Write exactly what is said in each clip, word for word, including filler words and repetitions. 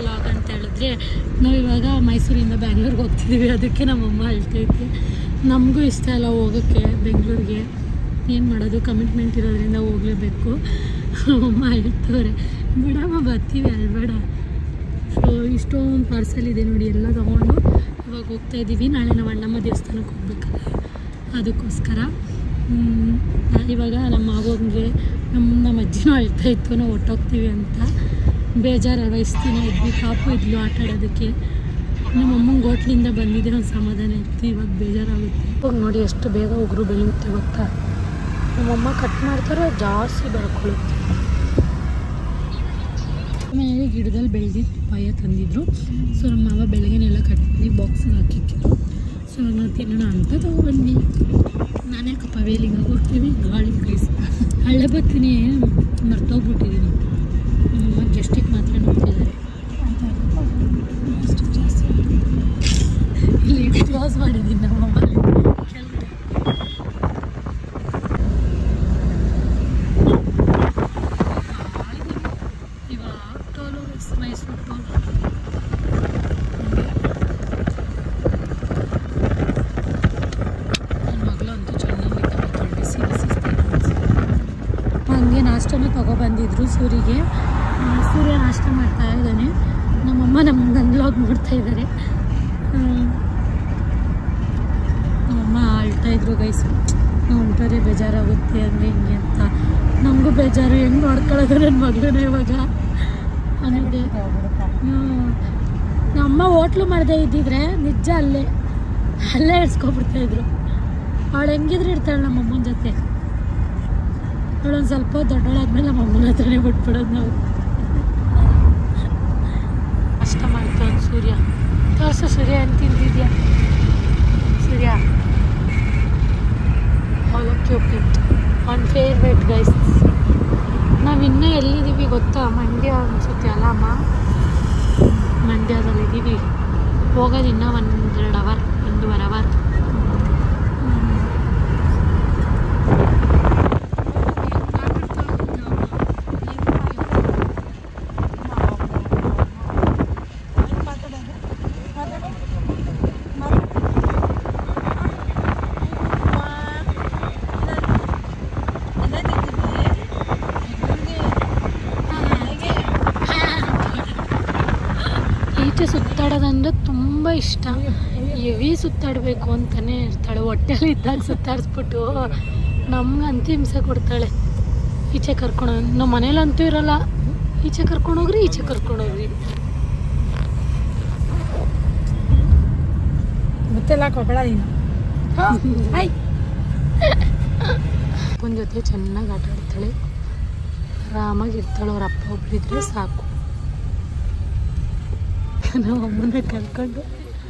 Vlog ಅಂತ ಹೇಳಿದ್ರೆ ನಾವು ಇವಾಗ ಮೈಸೂರಿಂದ ಬ್ಯಾಂಗ್ಳೂರಿಗೆ ಹೋಗ್ತಿದ್ದೀವಿ. ಅದಕ್ಕೆ ನಮ್ಮಮ್ಮ ಅಳ್ತೈತೆ. ನಮಗೂ ಇಷ್ಟ ಇಲ್ಲ ಹೋಗೋಕ್ಕೆ ಬೆಂಗಳೂರಿಗೆ. ಏನು ಮಾಡೋದು, ಕಮಿಟ್ಮೆಂಟ್ ಇರೋದ್ರಿಂದ ಹೋಗಲೇಬೇಕು. ನಮ್ಮಮ್ಮ ಅಳ್ತವ್ರೆ, ಬಿಡಮ್ಮ ಬರ್ತೀವಿ ಅಲ್ಬೇಡ. ಸೊ ಇಷ್ಟೊಂದು ಪಾರ್ಸಲ್ ಇದೆ ನೋಡಿ, ಎಲ್ಲ ತೊಗೊಂಡು ಇವಾಗ ಹೋಗ್ತಾಯಿದ್ದೀವಿ. ನಾಳೆ ನಾವು ಅಣ್ಣಮ್ಮ ದೇವಸ್ಥಾನಕ್ಕೆ ಹೋಗ್ಬೇಕಲ್ಲ, ಅದಕ್ಕೋಸ್ಕರ ಇವಾಗ ನಮ್ಮ ಆಗೋಂಗೆ ನಮ್ಮ ನಮ್ಮ ಅಜ್ಜಿನೂ ಅಳ್ತಾಯಿತ್ತು ನಾವು ಹೊಟ್ಟೋಗ್ತೀವಿ ಅಂತ. ಬೇಜಾರಲ್ವ, ಇಷ್ಟು ದಿನ ಇದ್ವಿ, ಪಾಪು ಇದ್ಲು ಆಟ ಆಡೋದಕ್ಕೆ. ನಮ್ಮ ಅಮ್ಮಂಗೆ ಹೋಟ್ಲಿಂದ ಬಂದಿದ್ದೆ ಒಂದು ಸಮಾಧಾನ ಇತ್ತು, ಇವಾಗ ಬೇಜಾರಾಗುತ್ತೆ. ಇವಾಗ ನೋಡಿ ಎಷ್ಟು ಬೇಗ ಉಗುರು ಬೆಳೆಯುತ್ತೆ ಗೊತ್ತಾ. ನಮ್ಮಮ್ಮ ಕಟ್ ಮಾಡ್ತಾರೆ, ಜಾಸ್ತಿ ಬರ್ಕೊಳ್ಳುತ್ತೆ. ಆಮೇಲೆ ಗಿಡದಲ್ಲಿ ಬೆಳೆದಿದ್ದು ಪಪ್ಪಾಯ ತಂದಿದ್ರು. ಸೊ ನಮ್ಮ ಮಾವ ಬೆಳಗ್ಗೆನೆಲ್ಲ ಕಟ್ ಮಾಡಿ ಬಾಕ್ಸಿಗೆ ಹಾಕಿಕ್ಕಿದ್ರು. ಸೊ ನಾವು ತಿನ್ನೋಣ ಅಂತ ತಗೊಬಂದ್ವಿ. ನಾನೇ ಕಪ್ಪ ವೇಲಿಂಗ ಹೋಗ್ತೀವಿ, ಗಾಳಿ ಪ್ಲೀಸ್ ಹಳ್ಳೆ ಬರ್ತೀನಿ, ಮರ್ತೋಗ್ಬಿಟ್ಟಿದ್ದೀನಿ. ನಮ್ಮಮ್ಮ ಗೆಸ್ಟಿಗೆ ಮಾತ್ರ ನೋಡ್ತಿದ್ದಾರೆ. ಅಷ್ಟು ಜಾಸ್ತಿ ಇಲ್ಲಿ ಕ್ಲೋಸ್ ಮಾಡಿದ್ದೀನಿ ನಮ್ಮಮ್ಮ ಕೆಳಗಡೆ. ಇವಾಗ ಟೋಲು ಮೈಸೂರು ಟೋಲ್. ಹಂಗೆ ನಾಷ್ಟನೂ ತೊಗೊಬಂದಿದ್ರು ಸೂರಿಗೆ. ಸೂರ್ಯ ನಾಷ್ಟ ಮಾಡ್ತಾ ಇದ್ದಾನೆ. ನಮ್ಮಮ್ಮ ನಮ್ಮ ನನ್ನ ವ್ಲಾಗ್ ನೋಡ್ತಾ ಇದ್ದಾರೆ. ನಮ್ಮಮ್ಮ ಅಳ್ತಾಯಿದ್ರು ಗೈಸ್, ನಾವು ಹೊಂಟೋದ್ರೆ ಬೇಜಾರಾಗುತ್ತೆ ಅಂದರೆ ಹಿಂಗೆ ಅಂತ. ನಮಗೂ ಬೇಜಾರು, ಹೆಂಗೆ ನೋಡ್ಕೊಳ್ಳೋದು ನನ್ನ ಮಗಳನ್ನ ಇವಾಗ ಅನ್ನೋದೇ. ನಮ್ಮಮ್ಮ ಹೋಟ್ಲು ಮಾಡದೇ ಇದ್ದಿದ್ರೆ ನಿಜ ಅಲ್ಲೇ ಅಲ್ಲೇ ಇಡ್ಸ್ಕೊಬಿಡ್ತಾಯಿದ್ರು. ಅವಳು ಹೆಂಗಿದ್ರು ಇರ್ತಾಳೆ ನಮ್ಮಮ್ಮನ ಜೊತೆ. ಅವಳೊಂದು ಸ್ವಲ್ಪ ದೊಡ್ಡವಳಾದ್ಮೇಲೆ ನಮ್ಮ ಅಮ್ಮನ ಹತ್ರನೇ ಬಿಟ್ಬಿಡೋದು ನಾವು. ಕಷ್ಟ ಮಾಡ್ತು ಒಂದು ಸೂರ್ಯ. ತೋರ್ಸು ಸೂರ್ಯ ಅಂತ ತಿಂದಿದ್ಯಾ ಸೂರ್ಯ? ಅವಲಕ್ಕಿ ಉಪ್ಪಿಟ್ಟು ಒನ್ ಫೇವ್ರೇಟ್ ಗೈಸ್. ನಾವು ಇನ್ನೂ ಎಲ್ಲಿದ್ದೀವಿ ಗೊತ್ತಾ? ಮಂಡ್ಯ ಅನಿಸುತ್ತೆ ಅಲ್ಲ ಅಮ್ಮ? ಮಂಡ್ಯದಲ್ಲಿದ್ದೀವಿ. ಹೋಗೋದು ಇನ್ನೂ ಒಂದೆರಡು ಅವರ್, ಒಂದೂವರೆ ಅವರ್. ಸುತ್ತಾಡೋದಂದ್ರೆ ತುಂಬ ಇಷ್ಟ. ಹೆವಿ ಸುತ್ತಾಡಬೇಕು ಅಂತಲೇ ಇರ್ತಾಳೆ. ಹೊಟ್ಟೆಲಿ ಇದ್ದಾಗ ಸುತ್ತಾಡಿಸ್ಬಿಟ್ಟು ನಮ್ಗೆ ಅಂತಿ ಹಿಂಸೆ ಕೊಡ್ತಾಳೆ. ಈಚೆ ಕರ್ಕೊಂಡು, ನಮ್ಮ ಮನೇಲಂತೂ ಇರೋಲ್ಲ, ಈಚೆ ಕರ್ಕೊಂಡೋಗ್ರಿ ಈಚೆ ಕರ್ಕೊಂಡೋಗ್ರಿ. ಗೊತ್ತೆಲ್ಲ ಕೊಬೇಡ ನೀನು. ಒಂದು ಜೊತೆ ಚೆನ್ನಾಗಿ ಆಟ ಆಡ್ತಾಳೆ, ಆರಾಮಾಗಿರ್ತಾಳೆ. ಅವ್ರ ಅಪ್ಪ ಒಬ್ಬರಿದ್ರೆ ಸಾಕು. ನಾವು ಅಮ್ಮನ ಕರ್ಕೊಂಡು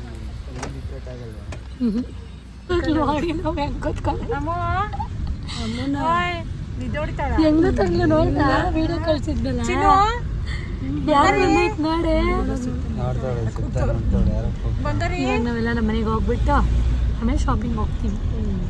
ನೋಡಿ ನಾವು ಹೆಂಗ್ ಕೂತ್ಕೊಂಡು ಹೆಂಗ ತಗ್ಲು ನೋಡ್ತಾ ವಿಡಿಯೋ ಕಳ್ಸಿದ್ನಲ್ಲ. ಯಾರು ನೋಡಿ ನಾವೆಲ್ಲ ನಮ್ಮ ಮನೆಗೆ ಹೋಗ್ಬಿಟ್ಟು ಆಮೇಲೆ ಶಾಪಿಂಗ್ ಹೋಗ್ತೀವಿ.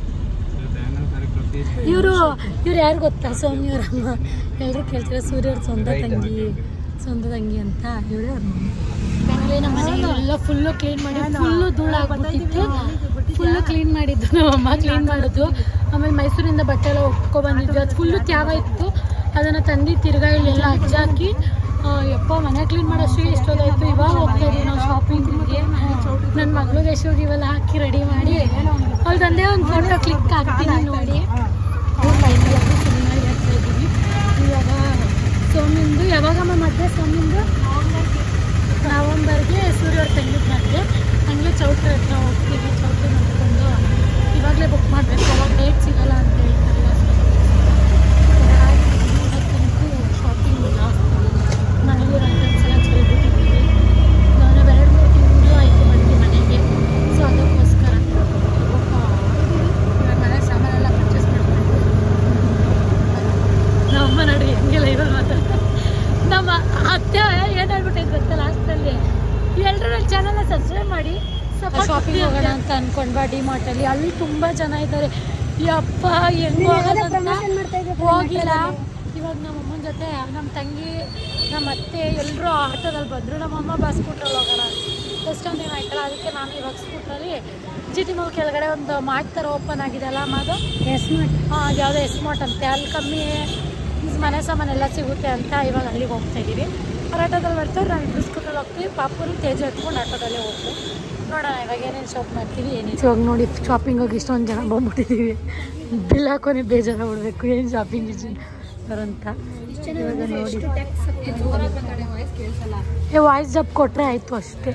ಇವರು ಇವ್ರು ಯಾರು ಗೊತ್ತಾ? ಸೌಮ್ಯವ್ರಮ್ಮ. ಎಲ್ಲರೂ ಕೇಳ್ತಾರೆ ಸೂರ್ಯವ್ರ ಸ್ವಂತ ತಂಗಿ ಸ್ವಂತ ತಂಗಿ ಅಂತ. ಇವರೇ ಅವ್ರ ಮನೆ. ನಮ್ಮ ಮನೆಗೆ ಎಲ್ಲ ಫುಲ್ಲು ಕ್ಲೀನ್ ಮಾಡಿ, ಫುಲ್ಲು ಧೂಳಾಗ್ಬಿಟ್ಟಿತ್ತು. ಫುಲ್ಲು ಕ್ಲೀನ್ ಮಾಡಿದ್ದು ನಮ್ಮಮ್ಮ, ಕ್ಲೀನ್ ಮಾಡೋದು. ಆಮೇಲೆ ಮೈಸೂರಿಂದ ಬಟ್ಟೆ ಎಲ್ಲ ಒಪ್ಕೊಬಂದಿದ್ವಿ. ಅದು ಫುಲ್ಲು ತ್ಯಾಗ ಇತ್ತು, ಅದನ್ನು ತಂದು ತಿರ್ಗಾ ಇಲ್ಲೆಲ್ಲ ಹಚ್ಚಾಕಿ ಯಪ್ಪ ಮನೆ ಕ್ಲೀನ್ ಮಾಡೋಷ್ಟು ಎಷ್ಟೊಂದಾಯಿತು. ಇವಾಗ ಹೋಗ್ತಾ ಇದ್ದೀವಿ ನಾವು ಶಾಪಿಂಗಿಗೆ. ನನ್ನ ಮಗಳಿಗೆ ಎಷ್ಟೊಂದು ಇವೆಲ್ಲ ಹಾಕಿ ರೆಡಿ ಮಾಡಿ ಅವ್ಳು ತಂದೆ ಒಂದು ಫೋಟೋ ಕ್ಲಿಕ್ ಹಾಕ್ತೀನಿ ನೋಡಿ. ಅವ್ರು ಫೈನಲ್ ಆಗಿ ಫುಲ್ ಮಾಡಿ ಹಾಕ್ತಾ ಇದ್ದೀವಿ. ಇವಾಗ ಸೋಮಿಂದು ಯಾವಾಗಮ್ಮ ಮದುವೆ? ಸೋಮಿಂದು ನವಂಬರ್ಗೆ ಸೂರ್ಯವ್ರ ತಂಗಿದ ಮದುವೆ. ಹಂಗೆ ಚೌಟ್ರಿ ಹತ್ರ ಹೋಗ್ತೀವಿ. ಚೌಟ್ರಿ ನೋಡ್ಕೊಂಡು ಇವಾಗಲೇ ಬುಕ್ ಮಾಡಬೇಕು, ಅವಾಗ ಡೇಟ್ ಸಿಗೋಲ್ಲ ಅಂತ ಹೇಳ್ತಾರಲ್ಲ. ಇವತ್ತಂತೂ ಶಾಪಿಂಗ್ ಜಾಸ್ತಿ. ಮನೇಲಿ ರಂಟನ್ಸ್ ಎಲ್ಲ ಚೆಲ್ಬಿಟ್ಟಿದ್ದೀವಿ. ನಾನು ಎರಡು ಮೂರು ತಿಂಗಳು ಆಯಿತು ಬಂದು ಮನೆಗೆ. ಸೊ ಅದಕ್ಕೋಸ್ಕರ ಇವಾಗ ಮನೆ ಸಾಮಾನೆಲ್ಲ ಪರ್ಚೇಸ್ ಮಾಡ್ಕೊಂಡು ನಮ್ಮಮ್ಮ ನೋಡಿ ಹೆಂಗೆಲ್ಲ ಇವಾಗ ಮಾತಾಡ್ತಾರೆ. ನಮ್ಮ ಅತ್ತೆ ಏನು ಹೇಳ್ಬಿಟ್ಟಿದ್ದು ಗೊತ್ತಾ ಲಾಸ್ಟಲ್ಲಿ? ಎಲ್ಲರೂ ನನ್ನ ಚಾನಲ್ನ ಸಬ್ಸ್ಕ್ರೈಬ್ ಮಾಡಿ ಶಾಪಿಂಗ್ ಹೋಗೋಣ ಅಂತ ಅಂದ್ಕೊಂಡ್ಬಾ ಡಿ ಮಾರ್ಟಲ್ಲಿ. ಅಲ್ಲಿ ತುಂಬ ಜನ ಇದ್ದಾರೆ. ಯಪ್ಪ ಹೆಂಗೆ ಹೋಗೋದಂತ ಹೋಗಿಲ್ಲ. ಇವಾಗ ನಮ್ಮ ಅಮ್ಮನ ಜೊತೆ ನಮ್ಮ ತಂಗಿ ನಮ್ಮ ಅತ್ತೆ ಎಲ್ಲರೂ ಆಟೋದಲ್ಲಿ ಬಂದರು. ನಮ್ಮಮ್ಮ ಬಸ್ ಸ್ಕೂಟ್ರಲ್ಲಿ ಹೋಗೋಣ ಎಷ್ಟೊಂದು ದಿನ ಆಯ್ತಲ್ಲ, ಅದಕ್ಕೆ ನಾನು ಇವಾಗ ಸ್ಕೂಟ್ರಲ್ಲಿ ಜಿ ಟಿ ಮಾಲ್ ಕೆಳಗಡೆ ಒಂದು ಮಾರ್ಟ್ ಥರ ಓಪನ್ ಆಗಿದೆ ಅಲ್ಲ ಅಮ್ಮ, ಅದು ಎಸ್ ಮಾರ್ಟ್. ಹಾಂ, ಅದು ಯಾವುದೋ ಎಸ್ ಮಾರ್ಟ್ ಅಂತೆ, ಅಲ್ಲಿ ಕಮ್ಮಿ ಮನೆ ಸಾಮಾನೆಲ್ಲ ಸಿಗುತ್ತೆ ಅಂತ ಇವಾಗ ಅಲ್ಲಿಗೆ ಹೋಗ್ತಾ ಇದ್ದೀವಿ. ಅವ್ರು ಆಟೋದಲ್ಲಿ ಬರ್ತಾರೆ, ನಾವು ಇಬ್ಬರು ಸ್ಕೂಟಲ್ಲಿ ಹೋಗ್ತೀವಿ. ಪಾಪುರು ತೇಜ್ ಎತ್ಕೊಂಡು ಆಟೋದಲ್ಲೇ ಹೋಗ್ತೀವಿ. ನೋಡೋಣ ಇವಾಗ ಏನೇನು ಶಾಪ್ ಮಾಡ್ತೀವಿ ಏನೇನು. ಇವಾಗ ನೋಡಿ ಶಾಪಿಂಗ್ ಹೋಗಿ ಇಷ್ಟೊಂದು ಜನ ಬಂದ್ಬಿಟ್ಟಿದ್ದೀವಿ. ಬಿಲ್ ಹಾಕೋನೆ ಬೇಜಾರ ಬಿಡಬೇಕು ಏನು ಶಾಪಿಂಗ್ ಇಷ್ಟ ಅಂತ. ಇವಾಗ ನೋಡಿ ಏ ವಾಯ್ಸ್ ಜಬ್ ಕೊಟ್ಟರೆ ಆಯಿತು ಅಷ್ಟೇ.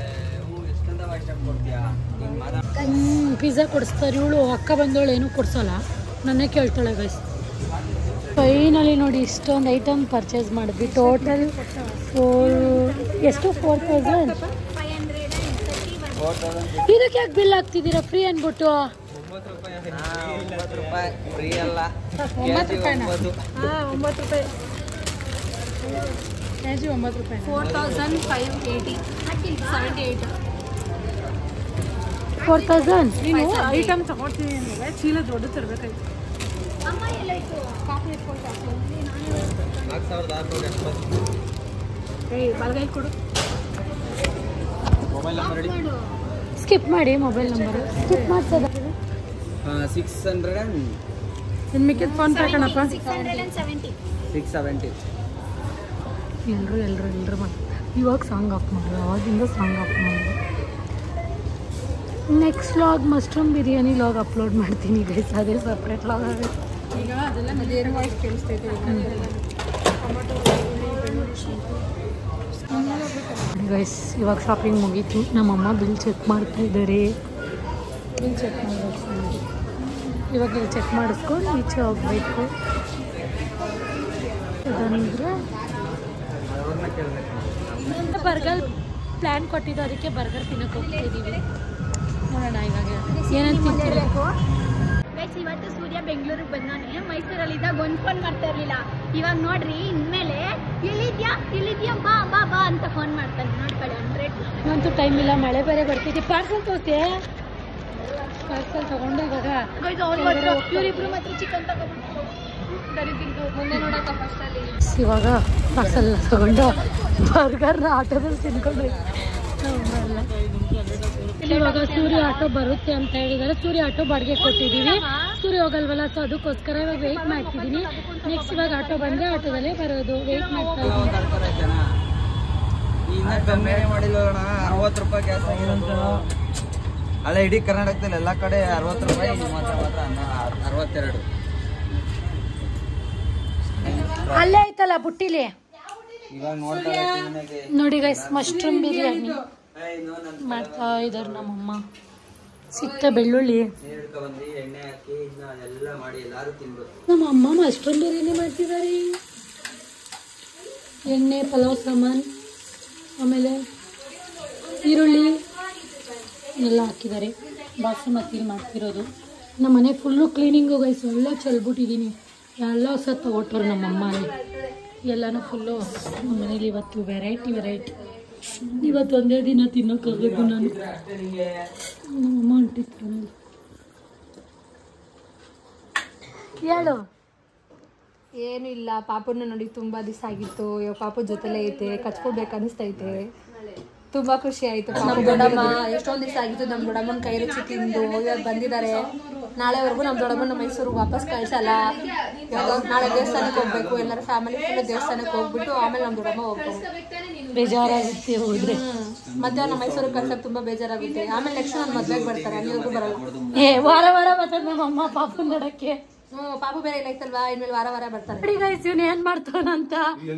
ಹ್ಞೂ ಪಿಜ್ಜಾ ಕೊಡಿಸ್ತಾರೆ. ಇವಳು ಅಕ್ಕ ಬಂದವಳು ಏನೂ ಕೊಡಿಸೋಲ್ಲ, ನನ್ನೇ ಕೇಳ್ತಾಳೆ ಗೈಸ್. ಫೈನಲಿ ನೋಡಿ ಇಷ್ಟೊಂದು ಐಟಮ್ ಪರ್ಚೇಸ್ ಮಾಡಿದ್ವಿ. ಟೋಟಲ್ ಫೋರ್ ಎಷ್ಟು ಫೋರ್ ತೌಸಂಡ್. ಇದಕ್ಕೆ ಯಾಕೆ ಬಿಲ್ ಹಾಕ್ತಿದ್ದೀರಾ ಫ್ರೀ ಅಂದ್ಬಿಟ್ಟು? ಒಂಬತ್ತು ರೂಪಾಯಿನ ಹಾಂ ಒಂಬತ್ತು ರೂಪಾಯಿ ಕೆ ಜಿ ಒಂಬತ್ತು ರೂಪಾಯಿ. Four thousand five eighty seventy eight four thousand. ನೀನು ಐಟಮ್ ತಗೊಳ್ತೀನಿ ಅಂದರೆ ಚೀಲ ದೊಡ್ಡ ತರಬೇಕಾಯ್ತು. ಬಲಗೈ ಕೊಡು. ಸ್ಕಿಪ್ ಮಾಡಿ ಮೊಬೈಲ್ ನಂಬರ್ ಸ್ಕಿಪ್ ಮಾಡ್ಸೋದ. ಸಿಕ್ಸ್ ಹಂಡ್ರೆಡ್ ಆ್ಯಂಡ್ ಇನ್ನು ಮಿಕ್ಕಿದ ಫೋನ್ ಪೇ ಕಣಪ್ಪ. Six seventy. ಎಲ್ಲರೂ ಎಲ್ಲರೂ ಎಲ್ಲರೂ ಮಾಡಿ ಇವಾಗ ಸಾಂಗ್ ಆಫ್ ಮಾಡಿದ್ರು, ಅವಾಗಿಂದ ಸಾಂಗ್ ಆಫ್ ಮಾಡಿದ್ರು. Next vlog mushroom biryani vlog upload ಮಾಡ್ತೀನಿ ಗೈಸ್, ಅದೇ ಸಪ್ರೇಟ್ ಲಾಗ್ ಆಗುತ್ತೆ. ಈಗ ಅದೆಲ್ಲ ಮದುವೆ ವಾಯ್ಸ್ ಕೇಳಿಸ್ತೈತೆ. ಗೈಸ್ ಇವಾಗ ಶಾಪಿಂಗ್ ಮುಗೀತು. ನಮ್ಮಮ್ಮ ಬಿಲ್ ಚೆಕ್ ಮಾಡ್ತಾ ಇದ್ದಾರೆ. ಬಿಲ್ ಚೆಕ್ ಮಾಡಬೇಕು. ಇವಾಗ ಇಲ್ಲಿ ಚೆಕ್ ಮಾಡಿಸ್ಕೊಂಡು ಈಚೆ ಹೋಗ್ಬೇಕು. ಅದಂದರೆ ಬರ್ಗರ್ ಪ್ಲ್ಯಾನ್ ಕೊಟ್ಟಿದ್ದು, ಅದಕ್ಕೆ ಬರ್ಗರ್ ತಿನ್ನೋಕೆ ಹೋಗ್ತಾ ಇದ್ದೀವಿ. ನೋಡೋಣ ಇವಾಗ ಏನೇನು ತಿಂತಿರಬೇಕು. ಇವತ್ತು ಸೂರ್ಯ ಬೆಂಗಳೂರಿಗೆ ಬಂದಾನೆ. ಮೈಸೂರಲ್ಲಿ ಇದ್ದಾಗ ಒಂದು ಫೋನ್ ಮಾಡ್ತಾ ಇರಲಿಲ್ಲ. ಇವಾಗ ನೋಡ್ರಿ ಇನ್ಮೇಲೆ ಎಲ್ಲಿದ್ಯಾ ಎಲ್ಲಿದ್ಯಾ ಬಾ ಬಾ ಬಾ ಅಂತ ಫೋನ್ ಮಾಡ್ತಾನೆ. ನೋಡ್ಕೊಳ್ಳಿ ಹಂಡ್ರೆಡ್. ನಂತೂ ಟೈಮ್ ಇಲ್ಲ, ಮಳೆ ಬೇರೆ ಬರ್ತಿದ್ದೆ. ಪಾರ್ಸಲ್ ತೋರಿಸಿ, ಪಾರ್ಸಲ್ ತಗೊಂಡು ಇವಾಗ ಇವರಿಬ್ರು ಮಾತ್ರ ಚಿಕನ್ ತಗೊಂಡ್ಬಿಟ್ಟು ಮುಂದೆ ನೋಡಕ್ಕ ಫಸ್ಟಲ್ಲಿ. ಇವಾಗ ಪಾರ್ಸಲ್ ತಗೊಂಡು ಬರ್ಗರ್ನ ಆಟೋದಲ್ಲಿ ತಿನ್ಕೊಂಡು ಇವಾಗ ಸೂರ್ಯ ಆಟೋ ಬರುತ್ತೆ ಅಂತ ಹೇಳಿದ್ದಾರೆ. ಸೂರ್ಯ ಆಟೋ ಬಾಡಿಗೆ ಕೊಟ್ಟಿದ್ದೀವಿ. ಸೂರ್ಯ ಹೋಗಲ್ವಲ್ಲ, ಸೊ ಅದಕ್ಕೋಸ್ಕರ ಇವಾಗ ವೆಯ್ಟ್ ಮಾಡ್ತಿದ್ದೀನಿ. ನೆಕ್ಸ್ಟ್ ಇವಾಗ ಆಟೋ ಬಂದರೆ ಆಟೋದಲ್ಲೇ ಬರೋದು. ವೆಯ್ಟ್ ಮಾಡ್ತಾ ಇದ್ದೀನಿ. ಅರವತ್ತು ರೂಪಾಯಿ ಗ್ಯಾಸ್ ಆಗಿರೋದು ಅಲ್ಲ, ಇಡೀ ಕರ್ನಾಟಕದಲ್ಲಿ ಎಲ್ಲ ಕಡೆ ಅರವತ್ತು ರೂಪಾಯಿ, ಮಾತ್ರ ಮಾತ್ರ ಅರವತ್ತೆರಡು. ಅಲ್ಲೇ ಐತಲ್ಲ ಬುಟ್ಟಿಲಿ. ಇವಾಗ ನೋಡ್ತಾ ನೋಡಿ ಗೈಸ್, ಮಶ್ರೂಮ್ ಬಿರಿಯಾನಿ ಮಾಡ್ತಾ ಇದ್ದಾರೆ ನಮ್ಮಮ್ಮ. ಸಿಕ್ತ ಬೆಳ್ಳುಳ್ಳಿ ನಮ್ಮಮ್ಮ ಮಶ್ರೂಮ್ ಬಿರಿಯಾನಿ ಮಾಡ್ತಿದ್ದಾರೆ. ಎಣ್ಣೆ, ಪಲಾವ್ ಸಾಮಾನು, ಆಮೇಲೆ ಈರುಳ್ಳಿ ಎಲ್ಲ ಹಾಕಿದ್ದಾರೆ. ಬಾಸುಮತಿ ಮಾಡ್ತಿರೋದು. ನಮ್ಮ ಮನೆ ಫುಲ್ಲು ಕ್ಲೀನಿಂಗು ಗೈಸ್, ಎಲ್ಲ ಚೆಲ್ಬಿಟ್ಟಿದ್ದೀನಿ. ಎಲ್ಲ ಹೊಸ ತಗೊಟ್ಟರು ನಮ್ಮಮ್ಮ. ಎಲ್ಲನೂ ಫುಲ್ಲು ನಮ್ಮ ಮನೇಲಿ ಇವತ್ತು ವೆರೈಟಿ ವೆರೈಟಿ. ಇವತ್ತು ಒಂದೇ ದಿನ ತಿನ್ನೋಕ್ಕಾಗಬೇಕು ನಾನು. ನಮ್ಮಮ್ಮ ಹೊಂಟಿತ್ತು. ಹೇಳು. ಏನು ಇಲ್ಲ, ಪಾಪುನ ನೋಡಿ ತುಂಬ ದಿವಸ ಆಗಿತ್ತು. ಇವಾಗ ಪಾಪು ಜೊತೆಲೇ ಐತೆ, ಕಚ್ಕೊಡ್ಬೇಕು ಅನಿಸ್ತೈತೆ. ತುಂಬ ಖುಷಿ ಆಯಿತು. ನಮ್ಮ ದೊಡ್ಡಮ್ಮ ಎಷ್ಟೊಂದು ದಿವಸ ಆಗಿತ್ತು ನಮ್ಮ ದೊಡ್ಡಮ್ಮನ ಕೈ ರುಚಿ ತಿಂದು. ಇವಾಗ ಬಂದಿದ್ದಾರೆ. ನಾಳೆವರೆಗೂ ನಮ್ಮ ದೊಡ್ಡಮ್ಮನ ಮೈಸೂರಿಗೆ ವಾಪಸ್ ಕಳಿಸಲ್ಲ. ಇವಾಗ ನಾಳೆ ದೇವಸ್ಥಾನಕ್ಕೆ ಹೋಗ್ಬೇಕು. ಎಲ್ಲರ ಫ್ಯಾಮಿಲಿ ಫುಲ್ ದೇವಸ್ಥಾನಕ್ಕೆ ಹೋಗ್ಬಿಟ್ಟು ಆಮೇಲೆ ನಮ್ಮ ದೊಡ್ಡಮ್ಮ ಹೋಗ್ಬೇಕು. ಬೇಜಾರಾಗುತ್ತೆ ಹೋದ್ರೆ. ಮಧ್ಯಾಹ್ನ ಮೈಸೂರಿಗೆ ಕಳ್ಸಕ್ಕೆ ತುಂಬ ಬೇಜಾರಾಗುತ್ತೆ. ಆಮೇಲೆ ನೆಕ್ಸ್ಟ್ ನನ್ನ ಮದುವೆಗೆ ಬರ್ತಾರೆ, ಅಲ್ಲಿವರೆಗೂ ಬರಲ್ಲ. ಏ ವಾರ ವಾರ ಬರ್ತಾರೆ ನಮ್ಮಮ್ಮ ಪಾಪು ನೋಡಕ್ಕೆ. ಹ್ಞೂ, ಪಾಪು ಬೇರೆ ಇಲ್ಲ ಐತಲ್ವಾ, ಇನ್ಮೇಲೆ ವಾರ ವಾರ ಬರ್ತಾರೆ. ನೋಡಿ ಗೈಸ್, ಇವನು ಏನ್ ಮಾಡ್ತಾನಂತ.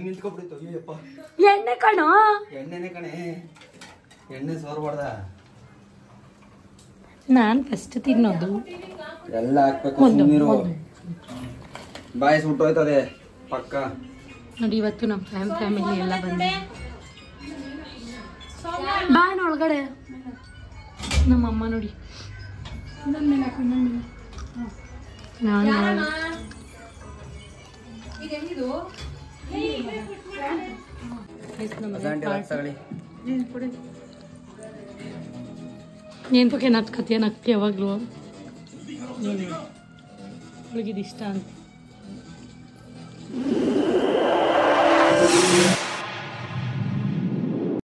ಎಣ್ಣೆ ಕಣೋ, ಎಣ್ಣೆನೆ ಕಣೆ, ಎಣ್ಣೆ ಸೋರ್ಬಾರ್ದ. ನಾನ್ ಫಸ್ಟ್ ತಿನ್ನೋದು ಎಲ್ಲ ಹಾಕ್ಬೇಕು. ನೀರು ಬಾಯಿ ಸುಟ್ಟೋಯ್ತದೆ ಪಕ್ಕ. ನೋಡಿ ಇವತ್ತು ನಮ್ಮ ಫ್ಯಾಮ್ ಫ್ಯಾಮಿಲಿ ಎಲ್ಲ ಬಂದೆ. ಬಾಣ ಒಳಗಡೆ ನಮ್ಮಮ್ಮ ನೋಡಿ. ನಾನು ಏನ್ ಬಗ್ಗೆ ನತ್ಕತಿ ನಕ್ತಿ ಯಾವಾಗ್ಲೂ ಅವಳಿಗಿದು ಇಷ್ಟ ಅಂತ.